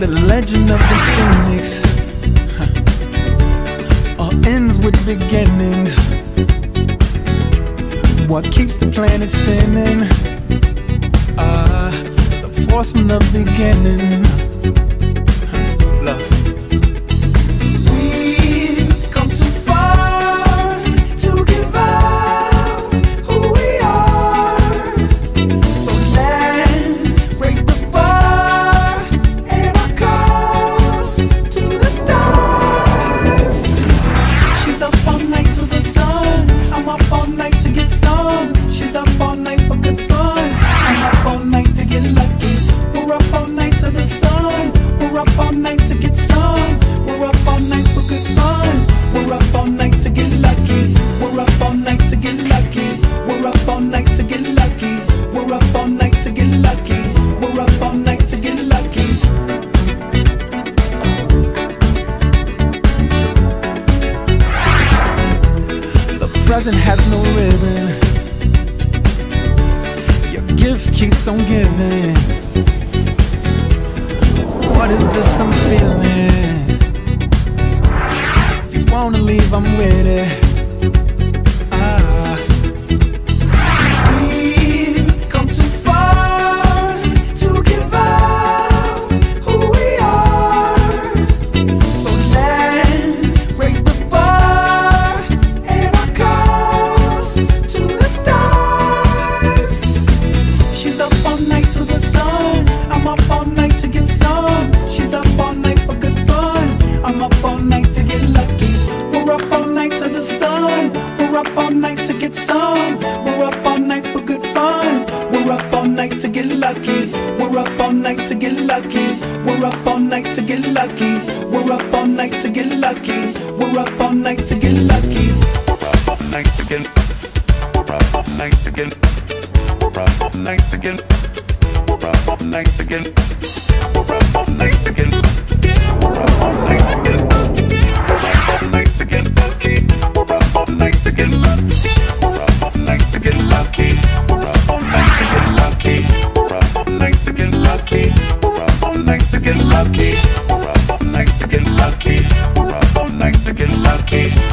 The legend of the phoenix all ends with beginnings. What keeps the planet spinning? The force from the beginning. Love. We've come too far to give up who we are. So let's raise the bar and our cups to the stars. She's up all night to the sun. I'm up all night to get some. She's up all night for good fun. I'm up all night to get lucky. We're up all night to the sun. We're up all night to get some. We're up all night for good fun. We're up all night to get lucky. We're up all night to get lucky. We're up all night to get lucky. We're up all night to get lucky. We're up all night to get lucky. The present has no ribbon. Your gift keeps on giving. What is this I'm feeling? If you wanna leave, I'm with it. We've come too far to give up who we are. So let's raise the bar and our cups to the stars. She's up all night to the sun. I'm up all night to get some. She's up all night for good fun. I'm up all night to get lucky. We're up all night to the sun. We're up all night to get some. We're up all night for good fun. We're up all night to get lucky. We're up all night to get lucky. We're up all night to get lucky. We're up all night to get lucky. We're up all night to get lucky. We're up all night to get. We're up all night to get. We're up all night to get. We're up all night to get. We're up all night to get. We're up all night to get. We're up all night to get lucky. We're up all night to get lucky. We're up all night to get lucky. We're up all night to get lucky. We're up all night to get lucky. We're up all night to get lucky. We're up all night to get lucky. We're up all night to get lucky.